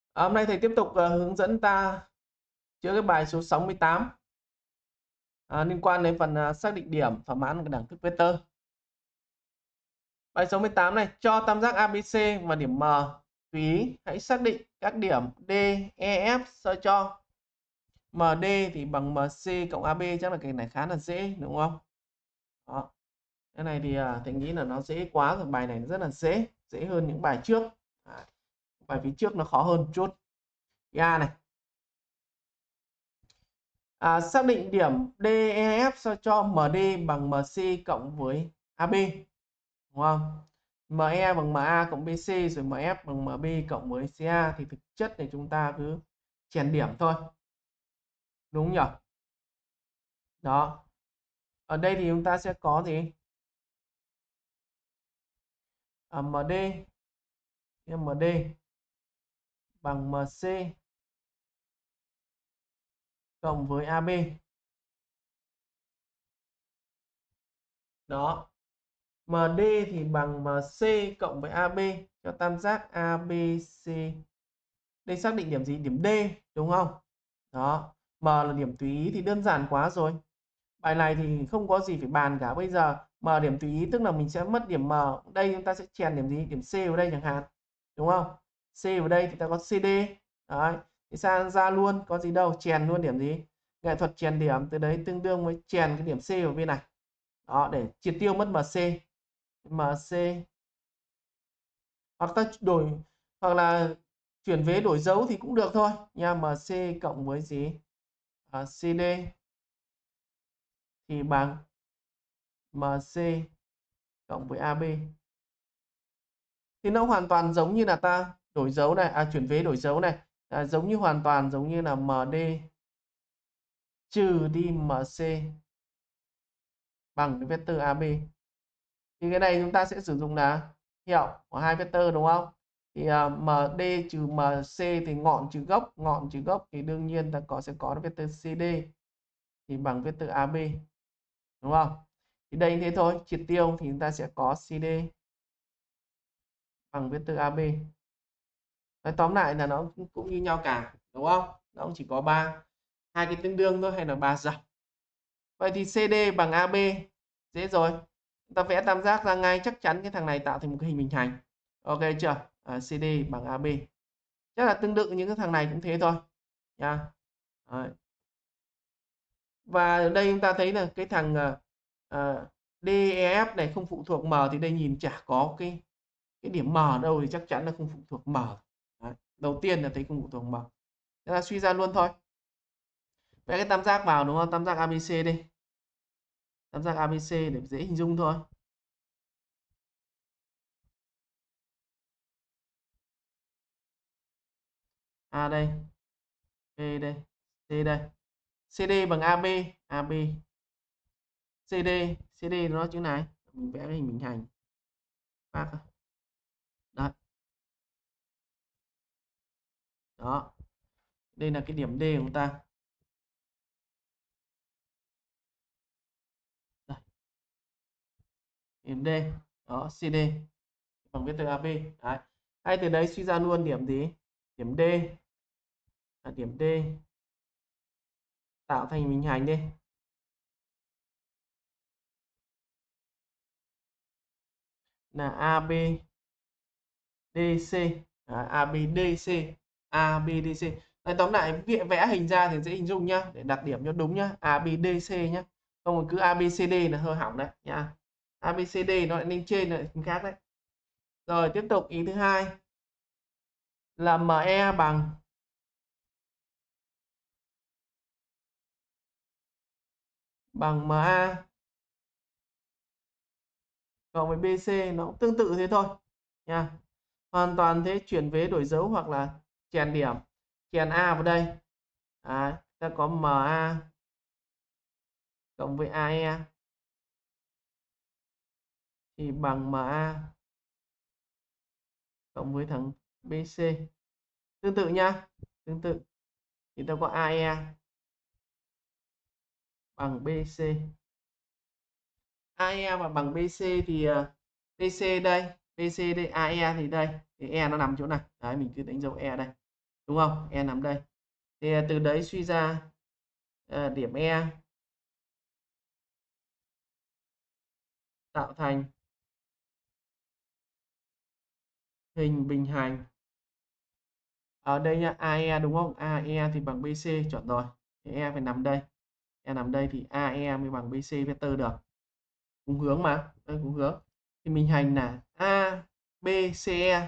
Hôm nay thầy tiếp tục hướng dẫn ta chữa cái bài số 68 liên quan đến phần xác định điểm thỏa mãn cái đẳng thức vectơ. Bài 68 này cho tam giác ABC và điểm M. Tùy ý hãy xác định các điểm D, E, F sao cho MD thì bằng MC cộng AB, chắc là cái này khá là dễ đúng không? Đó. Cái này thì thầy nghĩ là nó dễ quá rồi, bài này rất là dễ hơn những bài trước. Bài phía trước nó khó hơn một chút. A này. Xác định điểm DEF sao cho MD bằng MC cộng với AB, đúng không? ME bằng MA cộng BC rồi MF bằng MB cộng với CA, thì thực chất thì chúng ta cứ chèn điểm thôi, đúng nhỉ? Đó. Ở đây thì chúng ta sẽ có gì? MD bằng MC cộng với AB. Đó. MD thì bằng MC cộng với AB cho tam giác ABC. Đây xác định điểm gì? Điểm D, đúng không? Đó. M là điểm tùy ý thì đơn giản quá rồi. Bài này thì không có gì phải bàn cả. Bây giờ M điểm tùy ý tức là mình sẽ mất điểm M. Đây chúng ta sẽ chèn điểm gì? Điểm C vào đây chẳng hạn. Đúng không? C vào đây thì ta có CD. Đấy. Thì sang ra luôn. Có gì đâu. Chèn luôn điểm gì? Nghệ thuật chèn điểm. Từ đấy tương đương với chèn cái điểm C vào bên này. Đó. Để triệt tiêu mất MC. MC. Hoặc ta đổi, hoặc là chuyển vế đổi dấu thì cũng được thôi nha. MC cộng với gì? CD thì bằng MC cộng với AB. Thì nó hoàn toàn giống như là ta đổi dấu này, chuyển vế đổi dấu này, giống như hoàn toàn giống như là MD trừ đi MC bằng cái vectơ AB. Thì cái này chúng ta sẽ sử dụng là hiệu của hai vectơ, đúng không? Thì MD trừ MC thì ngọn trừ gốc thì đương nhiên ta sẽ có vectơ CD thì bằng vectơ AB, đúng không? Thì đây thế thôi, triệt tiêu thì chúng ta sẽ có CD bằng vectơ AB. Nói tóm lại là nó cũng như nhau cả, đúng không? Nó cũng chỉ có hai cái tương đương thôi, hay là 3 dòng. Vậy thì CD bằng AB dễ rồi. Chúng ta vẽ tam giác ra ngay, chắc chắn cái thằng này tạo thành một cái hình bình hành. Ok chưa? CD bằng AB. Chắc là tương tự những cái thằng này cũng thế thôi nha. Đấy. Và ở đây chúng ta thấy là cái thằng DEF này không phụ thuộc M, thì đây nhìn chả có cái điểm M đâu, thì chắc chắn là không phụ thuộc M. Đấy. Đầu tiên là thấy không phụ thuộc M. Thế là suy ra luôn thôi. Vẽ cái tam giác vào, đúng không? Tam giác ABC đi. Tam giác ABC để dễ hình dung thôi. A đây, B đây, C đây. CD bằng AB, AB. CD nó chữ này. Mình vẽ cái hình bình hành. Đấy. Đó. Đây là cái điểm D của chúng ta. Đây. Điểm D. Đó, CD bằng vectơ AB. Đấy. Hay từ đấy suy ra luôn điểm gì? Điểm D. Điểm D tạo thành bình hành đi. Là AB DC. ABDC. ABDC. Nói tóm lại vẽ hình ra thì dễ hình dung nhá, để đặt điểm cho đúng nhá. ABDC nhá. Không còn cứ ABCD là hơi hỏng đấy nhá. ABCD nó lại lên trên lại khác đấy. Rồi tiếp tục ý thứ hai là ME bằng MA cộng với BC, nó cũng tương tự thế thôi nha. Hoàn toàn thế, chuyển vế đổi dấu hoặc là chèn điểm, chèn A vào đây. Ta có MA cộng với AE thì bằng MA cộng với thằng BC. Tương tự nhá, tương tự. Thì ta có AE bằng BC. AE mà bằng BC thì BC đây, BC đây, AE thì đây. Thì E nó nằm chỗ này. Đấy, mình cứ đánh dấu E đây. đúng không? E nằm đây. Thì từ đấy suy ra điểm E tạo thành hình bình hành ở đây nhá, AE đúng không? AE thì bằng BC, chuẩn rồi. Thì E phải nằm đây. E nằm đây thì AE mới bằng BC vector được. Cùng hướng mà, đây cùng hướng. Thì mình hành là ABCE,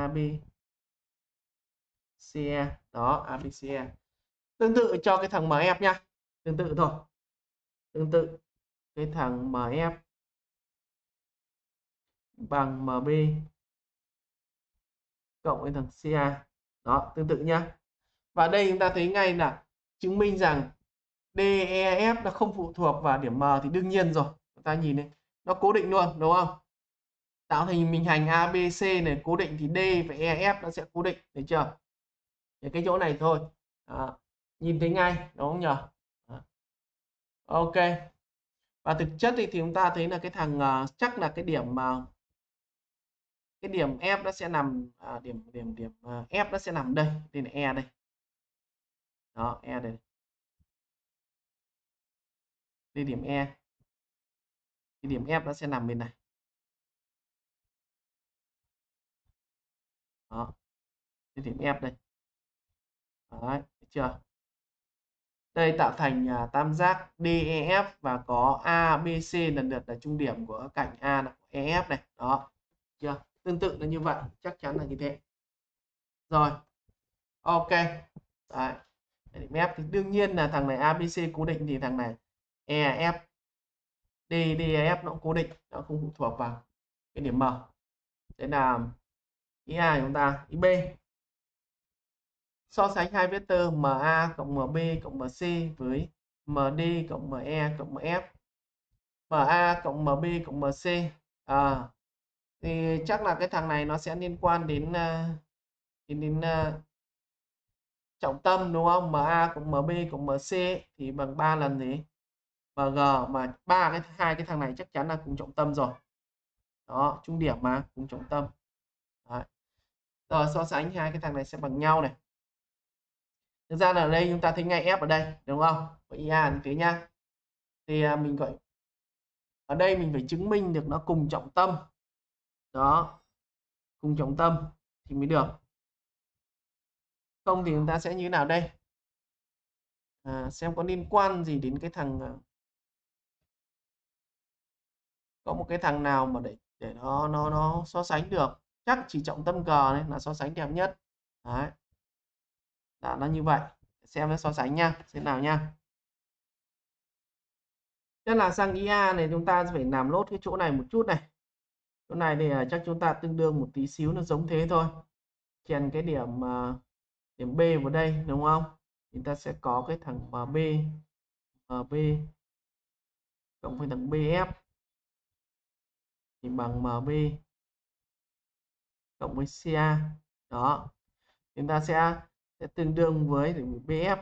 ABCE, đó, ABCE. Tương tự cho cái thằng MF nhá. Tương tự thôi. Tương tự cái thằng MF bằng MB cộng với thằng CA. Đó, tương tự nhá. Và đây chúng ta thấy ngay là chứng minh rằng DEF nó không phụ thuộc vào điểm M thì đương nhiên rồi. Chúng ta nhìn này, nó cố định luôn đúng không? Tạo thành mình hành ABC này cố định thì D và EF nó sẽ cố định, thấy chưa? Để cái chỗ này thôi. Đó. Nhìn thấy ngay đúng không nhỉ? Đó. Ok. Và thực chất thì chúng ta thấy là cái thằng chắc là cái điểm F nó sẽ nằm điểm F nó sẽ nằm đây, đây là E đây. Đó, E đây. Đây điểm E. Thì điểm F nó sẽ nằm bên này. Đó. Đây điểm F đây. Đấy, thấy chưa? Đây tạo thành tam giác DEF và có ABC lần lượt là trung điểm của cạnh A là EF này. Đó. Chưa? Tương tự là như vậy, chắc chắn là như thế. Rồi. Ok. Đấy. Điểm F thì đương nhiên là thằng này ABC cố định thì thằng này EF DEF nó cũng cố định, nó không phụ thuộc vào cái điểm M. Thế là ý A của chúng ta, ý B. So sánh hai vectơ MA cộng MB cộng MC với MD cộng ME cộng MF. MA cộng MB cộng MC. Thì chắc là cái thằng này nó sẽ liên quan đến trọng tâm đúng không? MA cộng MB cộng MC thì bằng 3 lần gì? MG, mà hai cái thằng này chắc chắn là cùng trọng tâm rồi. Đó, trung điểm mà cùng trọng tâm. Đấy. Rồi so sánh hai cái thằng này sẽ bằng nhau này. Thực ra là ở đây chúng ta thấy ngay F ở đây đúng không? Vậy IA như thế nhá. Thì mình gọi ở đây mình phải chứng minh được nó cùng trọng tâm. Đó, cùng trọng tâm thì mới được. Không thì chúng ta sẽ như thế nào đây? Xem có liên quan gì đến cái thằng có một cái thằng nào mà để nó so sánh được. Chắc chỉ trọng tâm G này là so sánh đẹp nhất. Đấy. Đã nó như vậy. Xem nó so sánh nha, xem nào nha. Tức là sang IA này chúng ta phải làm lốt cái chỗ này một chút này. Chỗ này thì chắc chúng ta tương đương một tí xíu, nó giống thế thôi. Chèn cái điểm B vào đây đúng không? Chúng ta sẽ có cái thằng MB cộng với thằng BF thì bằng MB cộng với CA. Đó. Chúng ta sẽ tương đương với BF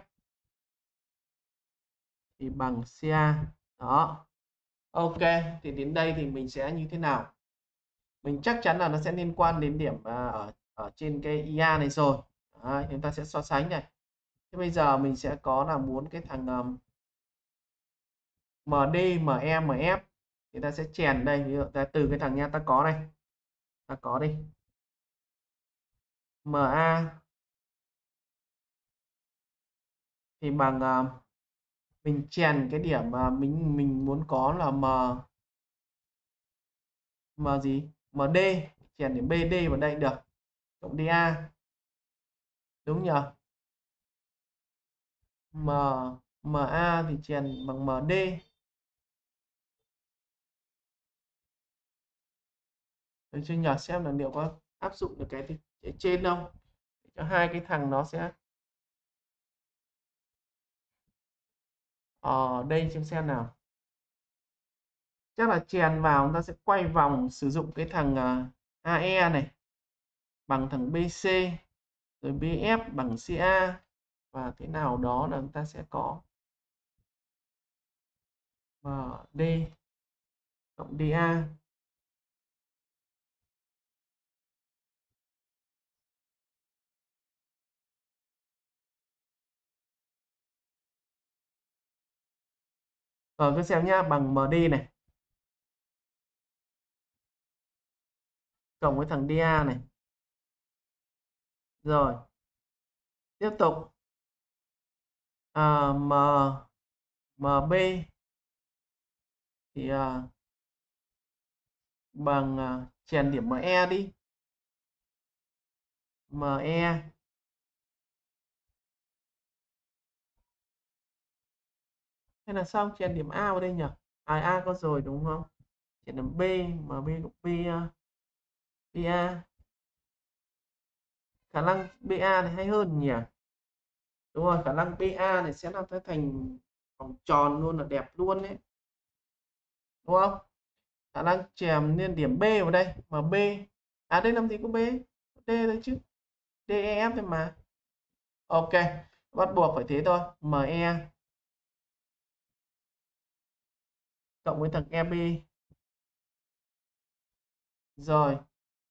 thì bằng CA. Đó. Ok, thì đến đây thì mình sẽ như thế nào? Mình chắc chắn là nó sẽ liên quan đến điểm ở trên cái IA này rồi. Đấy, chúng ta sẽ so sánh này. Thế bây giờ mình sẽ có là muốn cái thằng MD, ME, MF thì ta sẽ chèn đây, ví dụ ta từ cái thằng nha ta có này. Ta có đi. MA thì bằng mình chèn cái điểm mà mình muốn có là M gì? MD, chèn điểm BD vào đây được. Cộng DA. Đúng nhỉ? MA thì chèn bằng MD. Được chưa nhỉ? Xem là liệu có áp dụng được cái trên không? Để cho hai cái thằng nó sẽ ở đây xem nào. Chắc là chèn vào chúng ta sẽ quay vòng sử dụng cái thằng AE này bằng thằng BC, rồi BF bằng CA, và thế nào đó là chúng ta sẽ có MD cộng DA. Rồi cứ xem nhá, bằng MD này cộng với thằng DA này. Rồi tiếp tục M MB thì bằng chèn điểm ME đi. ME hay là sao chèn điểm A vào đây nhỉ? A có rồi đúng không? Chèn điểm B, MB cộng BA. Khả năng BA này hay hơn nhỉ? Đúng rồi, khả năng BA này sẽ làm thành vòng tròn luôn là đẹp luôn đấy. Đúng không? Khả năng chèn liên điểm B vào đây, mà B đây làm gì có B? D đấy chứ. DEF thôi mà. Ok, bắt buộc phải thế thôi. ME cộng với thằng EB. Rồi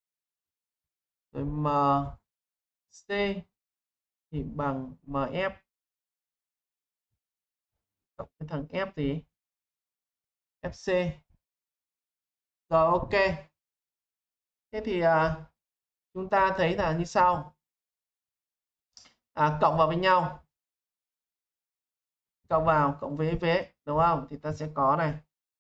MC thì bằng MF cộng với thằng F gì? FC. Rồi ok. Thế thì chúng ta thấy là như sau. Cộng vào với nhau. Cộng vào cộng với vế đúng không? Thì ta sẽ có này.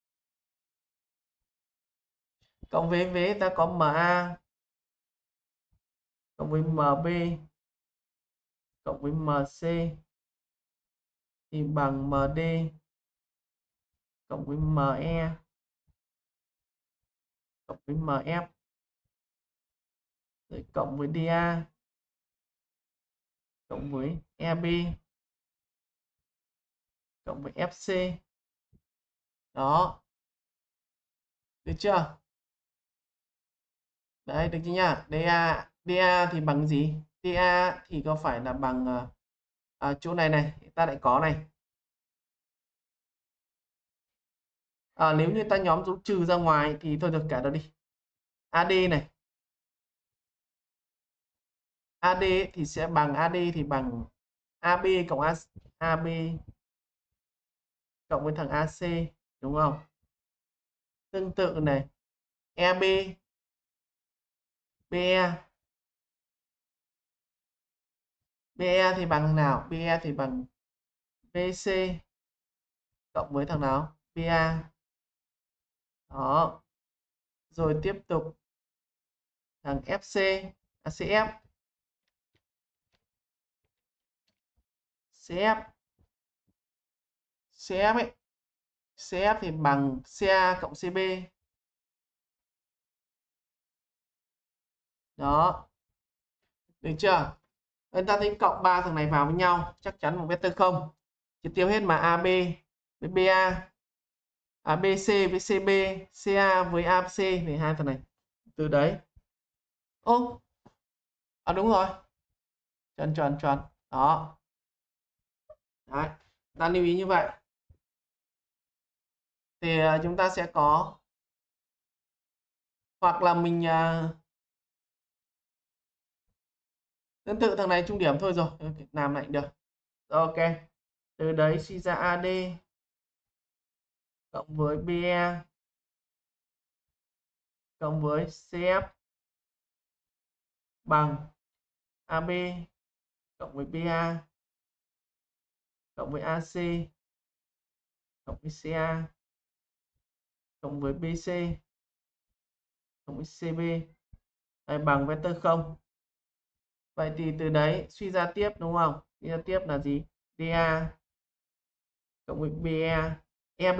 Cộng với vế ta có MA cộng với MB cộng với MC thì bằng MD cộng với ME cộng với MF rồi cộng với DA cộng với EB cộng với FC. Đó. Được chưa? Đấy, được chưa nhá? DA thì bằng gì? DA thì có phải là bằng chỗ này này, ta lại có này. Nếu như ta nhóm dấu trừ ra ngoài thì thôi được cả đó đi. AD này. AD thì sẽ bằng AD thì bằng AB cộng AB cộng với thằng AC đúng không? Tương tự này, EB BE BE thì bằng nào? BE thì bằng BC cộng với thằng nào? BA. Đó. Rồi tiếp tục thằng FC, CF. CF CF ấy. CF thì bằng CA cộng CB. Đó. Được chưa? Chúng ta thấy cộng ba thằng này vào với nhau chắc chắn bằng vectơ không. Chỉ tiêu hết mà AB với BA, BC với CB, CA với AC thì hai thằng này. Từ đấy. Ô. Đúng rồi. Chuẩn. Đó. Đấy. Ta lưu ý như vậy. Thì chúng ta sẽ có hoặc là mình tương tự thằng này trung điểm thôi rồi làm lại được. Rồi, ok, từ đấy suy ra AD cộng với BE cộng với CF bằng AB cộng với BA cộng với AC cộng với CA cộng với BC cộng với CB bằng vectơ 0. Vậy thì từ đấy suy ra tiếp đúng không? Suy ra tiếp là gì? DA cộng với BE, EB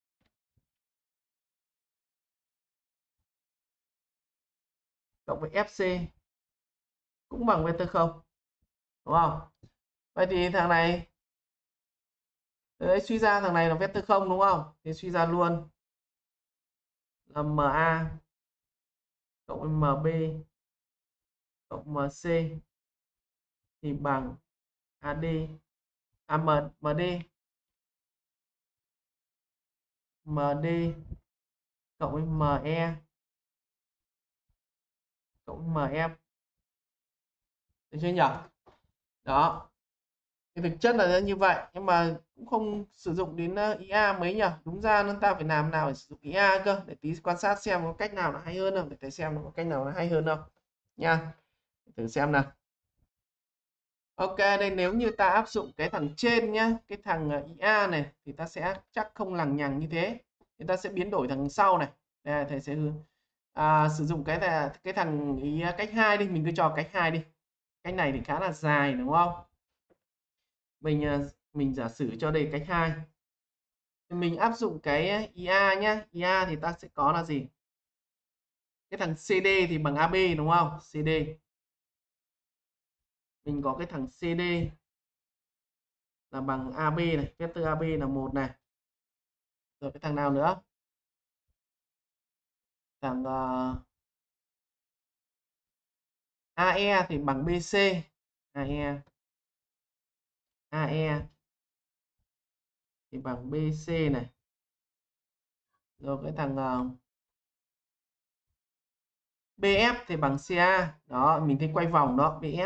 cộng với FC cũng bằng vectơ 0. Đúng không? Vậy thì thằng này từ đấy suy ra thằng này là vectơ 0 đúng không? Thì suy ra luôn là MA cộng với MB cộng MC thì bằng AD MD MD cộng với ME cộng với MF. Được chưa nhỉ? Đó. Thì thực chất là như vậy, nhưng mà cũng không sử dụng đến IA mấy nhỉ. Đúng ra chúng ta phải làm nào để sử dụng IA cơ, để tí quan sát xem có cách nào nó hay hơn không, để thầy xem có cách nào nó hay hơn không nha. Thử xem nào. Ok, đây nếu như ta áp dụng cái thằng trên nhá, cái thằng IA này thì ta sẽ chắc không lằng nhằng như thế. Thì ta sẽ biến đổi thằng sau này. Đây, thầy sẽ sử dụng cái thằng cách 2 đi, mình cứ cho cách 2 đi. Cách này thì khá là dài đúng không? Mình giả sử cho đây cách 2. Thì mình áp dụng cái IA nhá. IA thì ta sẽ có là gì? Cái thằng CD thì bằng AB đúng không? CD. Mình có cái thằng CD là bằng AB này, vectơ AB là 1 này. Rồi cái thằng nào nữa? Thằng AE thì bằng BC. AE thì bằng BC này. Rồi cái thằng BF thì bằng CA. Đó, mình thấy quay vòng đó, BF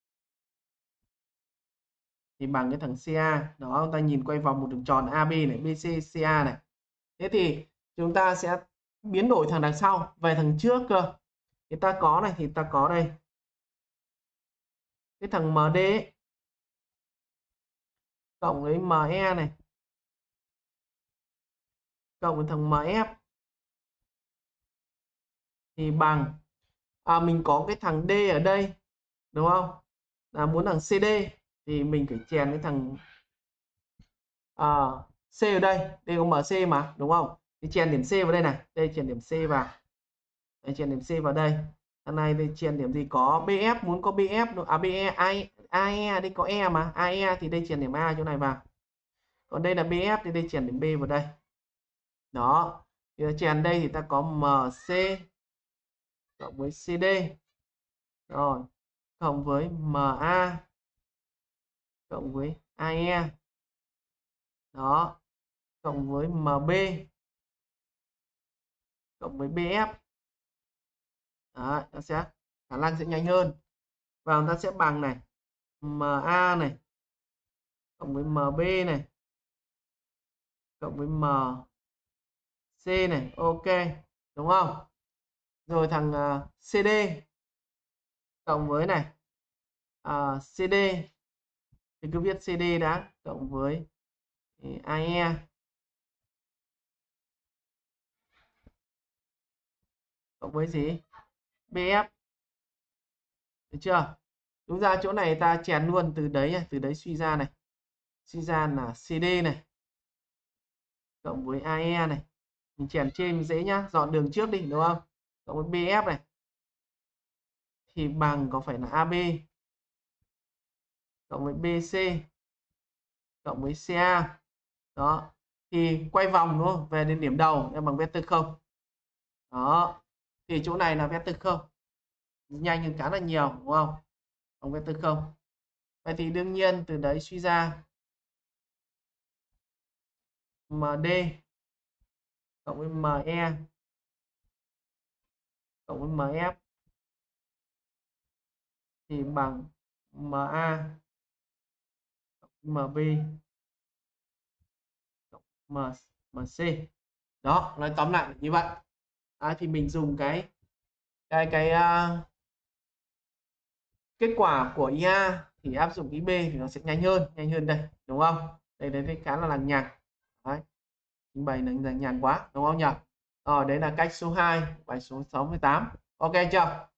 thì bằng cái thằng CA. Đó, ta nhìn quay vòng một đường tròn AB này, BC, CA này. Thế thì chúng ta sẽ biến đổi thằng đằng sau về thằng trước cơ. Thì ta có này, thì ta có đây cái thằng MD ấy, cộng với ME này, cộng với thằng MF thì bằng mình có cái thằng D ở đây đúng không, là muốn thằng CD thì mình phải chèn cái thằng C ở đây, đây có MC mà đúng không, thì chèn điểm C vào đây này, đây chèn điểm C vào đây, chèn điểm C vào đây, thằng này thì chèn điểm gì, có BF, muốn có BF được BE, AE đây có E mà, AE thì đây chèn điểm A chỗ này vào, còn đây là BF thì đây chèn điểm B vào đây. Đó, thì chèn đây thì ta có MC cộng với CD rồi cộng với MA cộng với AE, đó, cộng với MB cộng với BF. Đó, nó sẽ khả năng sẽ nhanh hơn, và chúng ta sẽ bằng này MA này cộng với MB này cộng với MC này, ok đúng không, rồi thằng CD cộng với này CD thì cứ viết CD đã, cộng với AE cộng với gì, BF, được chưa. Đúng ra chỗ này ta chèn luôn từ đấy, từ đấy suy ra này, suy ra là CD này cộng với AE này, mình chèn trên dễ nhá, dọn đường trước đi đúng không, cộng với BF này thì bằng có phải là AB cộng với BC cộng với CA. Đó, thì quay vòng đúng không, về đến điểm đầu em bằng vectơ 0. Đó, thì chỗ này là vectơ 0, nhanh hơn khá là nhiều đúng không, bằng vectơ 0. Vậy thì đương nhiên từ đấy suy ra MD cộng với ME cộng với MF thì bằng MA MB MC. Đó, nói tóm lại như vậy. Thì mình dùng cái kết quả của IA thì áp dụng IB thì nó sẽ nhanh hơn đây đúng không, đây đấy khá là lằng nhằng đấy, trình bày là lằng nhằng quá đúng không nhỉ. Rồi đấy là cách số 2, bài số 68, ok chưa.